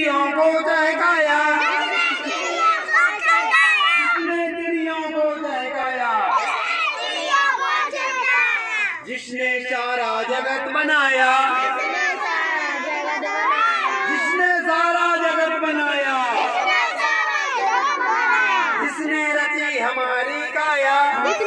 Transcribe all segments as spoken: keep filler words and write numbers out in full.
चिड़ियों को चहकाया, जिसने चिड़ियों को चहकाया, जिसने सारा जगत बनाया, जिसने सारा जगत बनाया, जिसने रची हमारी काया।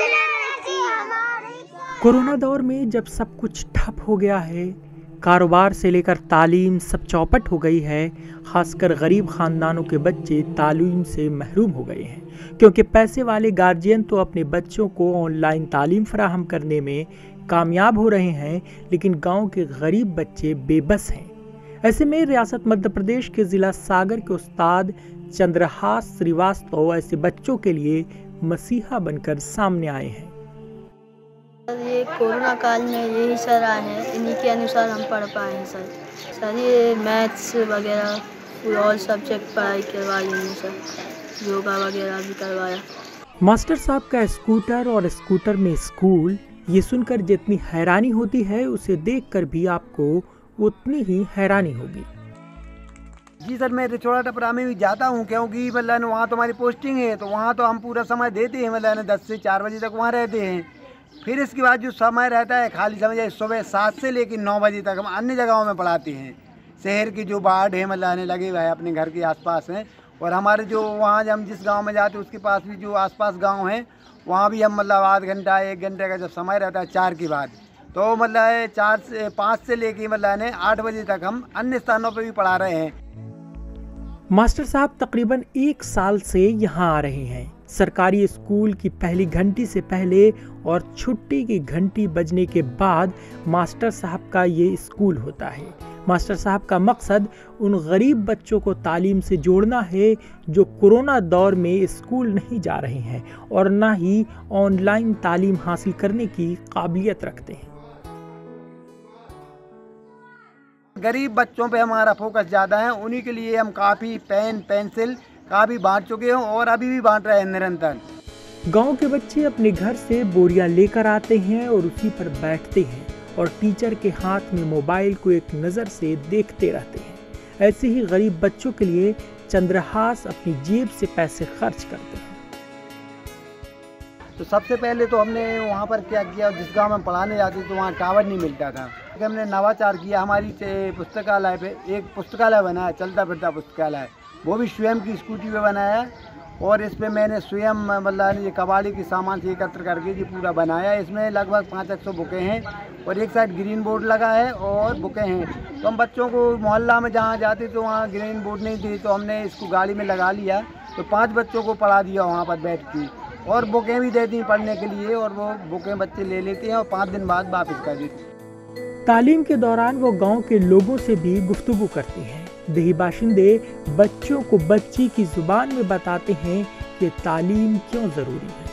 कोरोना दौर में जब सब कुछ ठप हो गया है, कारोबार से लेकर तालीम सब चौपट हो गई है, खासकर गरीब खानदानों के बच्चे तालीम से महरूम हो गए हैं, क्योंकि पैसे वाले गार्जियन तो अपने बच्चों को ऑनलाइन तालीम फराहम करने में कामयाब हो रहे हैं, लेकिन गांव के गरीब बच्चे बेबस हैं। ऐसे में रियासत मध्य प्रदेश के ज़िला सागर के उस्ताद चंद्रहास श्रीवास्तव ऐसे बच्चों के लिए मसीहा बनकर सामने आए हैं। ये कोरोना काल में यही सर आए हैं, इन्हीं के अनुसार हम पढ़ पाए हैं सर। सर ये मैथ्स वगैरह ऑल सब्जेक्ट पढ़ाई करवाई है सर, योगा वगैरह भी करवाया। मास्टर साहब का स्कूटर और स्कूटर में स्कूल, ये सुनकर जितनी हैरानी होती है, उसे देखकर भी आपको उतनी ही हैरानी होगी। जी सर, मैं रिछोड़ा टपरा में भी जाता हूँ, क्योंकि मतलब वहाँ तो हमारी पोस्टिंग है, तो वहाँ तो हम पूरा समय देते हैं, मतलब दस से चार बजे तक वहाँ रहते हैं। फिर इसके बाद जो समय रहता है खाली समय, सुबह सात से लेकर नौ बजे तक हम अन्य जगहों में पढ़ाते हैं। शहर की जो वार्ड है मतलब आने लगे हुए हैं, अपने घर के आसपास हैं, और हमारे जो वहाँ हम जिस गांव में जाते हैं उसके पास भी जो आसपास गांव हैं, वहाँ भी हम मतलब आध घंटा एक घंटे का जब समय रहता है चार के बाद, तो मतलब चार से पाँच से लेकर मतलब आठ बजे तक हम अन्य स्थानों पर भी पढ़ा रहे हैं। मास्टर साहब तकरीबन एक साल से यहाँ आ रहे हैं। सरकारी स्कूल की पहली घंटी से पहले और छुट्टी की घंटी बजने के बाद मास्टर साहब का ये स्कूल होता है। मास्टर साहब का मकसद उन गरीब बच्चों को तालीम से जोड़ना है जो कोरोना दौर में स्कूल नहीं जा रहे हैं और ना ही ऑनलाइन तालीम हासिल करने की काबिलियत रखते हैं। गरीब बच्चों पे हमारा फोकस ज़्यादा है, उन्हीं के लिए हम काफ़ी पेन पेंसिल काफ़ी बांट चुके हैं और अभी भी बांट रहे हैं निरंतर। गांव के बच्चे अपने घर से बोरियां लेकर आते हैं और उसी पर बैठते हैं और टीचर के हाथ में मोबाइल को एक नज़र से देखते रहते हैं। ऐसे ही गरीब बच्चों के लिए चंद्रहास अपनी जेब से पैसे खर्च करते हैं। तो सबसे पहले तो हमने वहाँ पर क्या किया, जिस गांव में पढ़ाने जाते थे तो वहाँ टावर नहीं मिलता था, तो हमने नवाचार किया। हमारी पुस्तकालय पे एक पुस्तकालय बनाया, चलता फिरता पुस्तकालय, वो भी स्वयं की स्कूटी पे बनाया, और इस पे मैंने स्वयं मतलब ये कबाड़ी के सामान से एकत्र करके ये पूरा बनाया। इसमें लगभग पाँच एक सौ बुकें हैं और एक साइड ग्रीन बोर्ड लगा है और बुकें हैं। तो हम बच्चों को मोहल्ला में जहाँ जाते तो वहाँ ग्रीन बोर्ड नहीं थी, तो हमने इसको गाड़ी में लगा लिया, तो पाँच बच्चों को पढ़ा दिया वहाँ पर बैठ के, और बुकें भी दे दी पढ़ने के लिए, और वो बुकें बच्चे ले लेते हैं और पाँच दिन बाद वापस कर देते हैं। तालीम के दौरान वो गांव के लोगों से भी गुफ्तगू करते हैं। देही बाशिंदे बच्चों को बच्ची की जुबान में बताते हैं कि तालीम क्यों जरूरी है।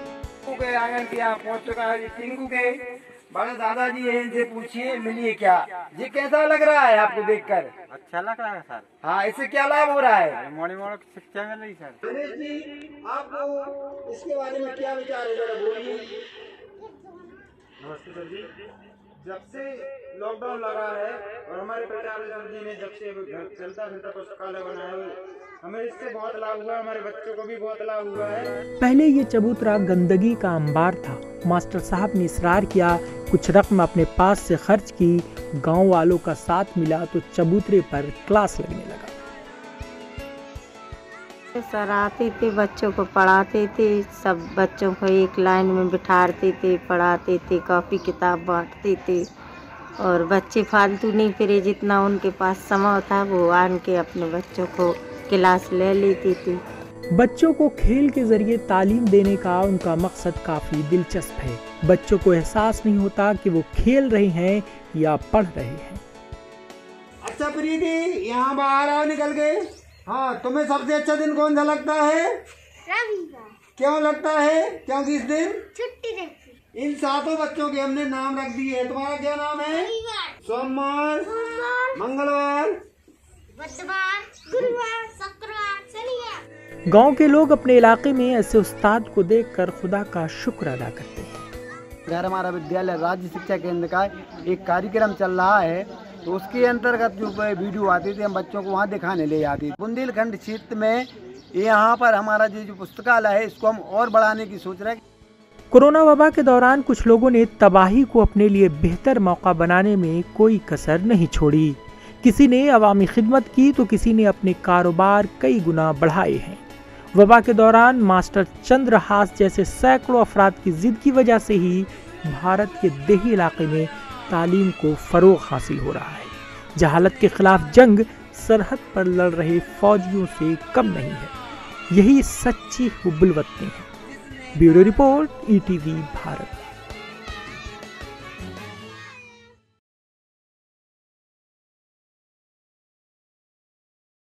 बड़े दादाजी हैं, इनसे पूछिए मिलिए क्या, ये कैसा लग रहा है आपको देखकर? अच्छा लग रहा है सर। हाँ, इससे क्या लाभ हो रहा है? मोड़ी मोड़ की शिक्षा मिल रही सर। दिनेश जी, आपको इसके बारे में क्या विचार है, जरा बोलिए। नमस्ते सर जी। जब से लॉकडाउन लगा है और हमारे प्रचार जी ने जब से चलता फिरता पुस्तकालय बनाया है, हमें इससे बहुत लाभ हुआ, हमारे बच्चों को भी बहुत लाभ हुआ है। पहले ये चबूतरा गंदगी का अंबार था। मास्टर साहब ने इसरार किया, कुछ रकम अपने पास से खर्च की, गांव वालों का साथ मिला तो चबूतरे पर क्लास लगने लगा। सर आते थे, बच्चों को पढ़ाते थे, सब बच्चों को एक लाइन में बिठाते थे, पढ़ाते थे, कॉपी किताब बांटते थे, और बच्चे फालतू नहीं फिरे, जितना उनके पास समय था वो आन के अपने बच्चों को क्लास ले लेती थी। बच्चों को खेल के जरिए तालीम देने का उनका मकसद काफी दिलचस्प है। बच्चों को एहसास नहीं होता कि वो खेल रहे हैं या पढ़ रहे हैं। अच्छा प्रीति, यहाँ बाहर आओ निकल के। हाँ, तुम्हें सबसे अच्छा दिन कौन सा लगता है? रविवार। क्यों लगता है? क्योंकि इस दिन छुट्टी रहती। इन सातों बच्चों के हमने नाम रख दिए हैं। तुम्हारा क्या नाम है? सोमवार, मंगलवार, बुधवार, गुरुवार, शुक्रवार, शनिवार। गांव के लोग अपने इलाके में ऐसे उस्ताद को देखकर खुदा का शुक्र अदा करते हैं। घर हमारा विद्यालय राज्य शिक्षा केंद्र का एक कार्यक्रम चल रहा है, तो उसके अंतर्गत जो वीडियो आती थी हम बच्चों को वहाँ दिखाने ले जाते थे। बुंदेलखंड क्षेत्र में यहाँ पर हमारा जो पुस्तकालय है इसको हम और बढ़ाने की सोच रहे हैं। कोरोना वबा के दौरान कुछ लोगों ने तबाही को अपने लिए बेहतर मौका बनाने में कोई कसर नहीं छोड़ी। किसी ने अवामी खिदमत की तो किसी ने अपने कारोबार कई गुना बढ़ाए हैं। वबा के दौरान मास्टर चंद्रहास जैसे सैकड़ों अफराद की जिद की वजह से ही भारत के देही इलाके में तालीम को फरोग हासिल हो रहा है। जहालत के खिलाफ जंग सरहद पर लड़ रहे फौजियों से कम नहीं है। यही सच्ची हुब्बुल वतनी है। Bureau report, E T V Bharat.